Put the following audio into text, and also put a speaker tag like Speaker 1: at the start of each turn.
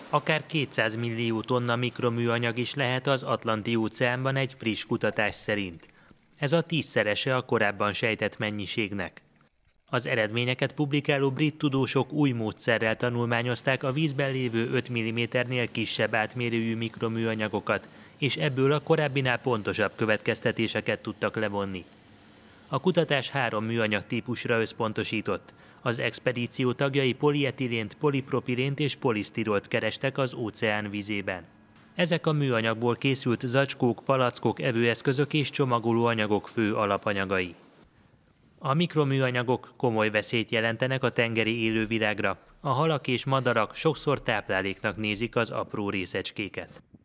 Speaker 1: Akár 200 millió tonna mikroműanyag is lehet az Atlanti-óceánban egy friss kutatás szerint. Ez a 10-szerese a korábban sejtett mennyiségnek. Az eredményeket publikáló brit tudósok új módszerrel tanulmányozták a vízben lévő 5 mm-nél kisebb átmérőjű mikroműanyagokat, és ebből a korábbinál pontosabb következtetéseket tudtak levonni. A kutatás 3 műanyag típusra összpontosított. Az expedíció tagjai polietilént, polipropilént és polisztirolt kerestek az óceán vízében. Ezek a műanyagból készült zacskók, palackok, evőeszközök és csomagolóanyagok fő alapanyagai. A mikroműanyagok komoly veszélyt jelentenek a tengeri élővilágra. A halak és madarak sokszor tápláléknak nézik az apró részecskéket.